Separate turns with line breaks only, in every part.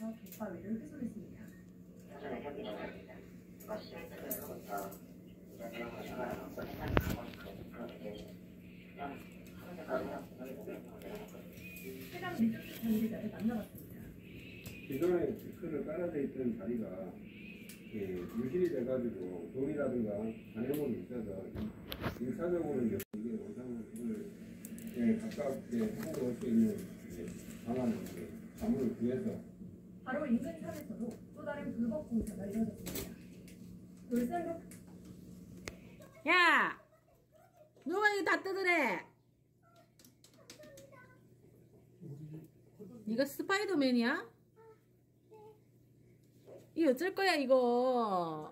앞에서 갯바위를 훼손했습니다. 해당 리조트 관계자를 만나봤습니다.
기존에 뒷크를 깔아져 있던 자리가 유실이 돼가지고 돌이라든가 잔해물이 있어서 일차적으로 이게 원상을 가깝게 하고 올 수 있는 방안을 자문을 구해서
바로 인근 산에서도 또 다른 불법 공사가 이뤄졌습니다. 돌산로
야! 누가 이거 다 뜯으래? 이거 스파이더맨이야? 이거 어쩔 거야 이거?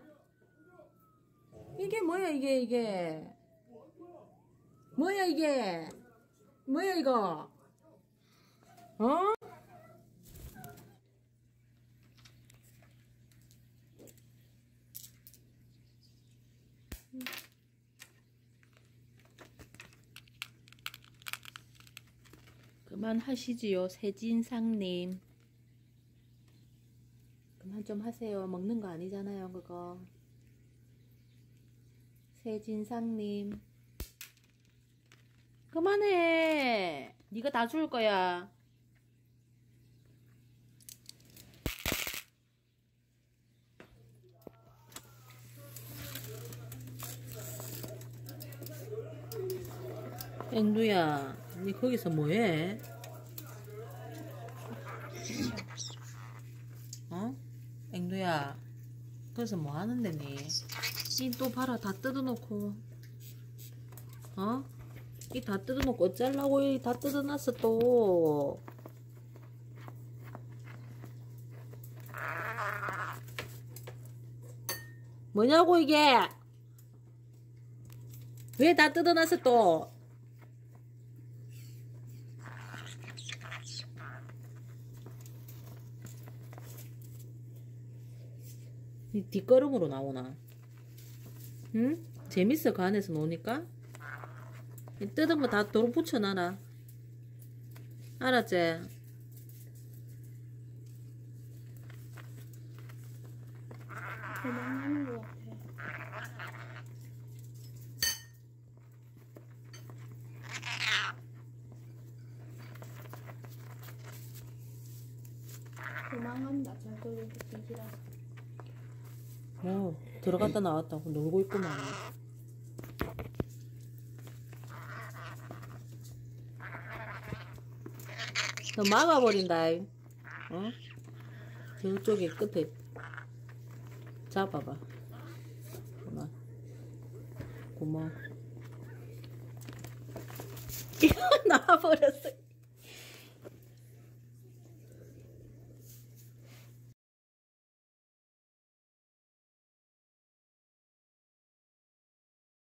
이게 뭐야 이게? 뭐야 이게? 뭐야 이거? 어? 그만하시지요, 세진상님. 그만 좀 하세요. 먹는 거 아니잖아요, 그거. 세진상님. 그만해. 네가 다 줄 거야. 앵두야, 니 거기서 뭐해? 어? 앵두야, 거기서 뭐 하는데 니? 니 또 봐라, 다 뜯어놓고. 어? 이 다 뜯어놓고 어쩌려고 이 다 뜯어놨어 또. 뭐냐고 이게? 왜 다 뜯어놨어 또? 이 뒷걸음으로 나오나? 응? 재밌어 그 안에서 노니까? 이 뜯은 거 다 도로 붙여놔라. 알았지?
도망가는 것 같아. 도망간다. 저도 뒤지라서.
들어갔다 나왔다 놀고 있구만. 너 막아버린다. 어? 저쪽에 끝에 잡아봐. 그만. 고마워. 이거 나와버렸어.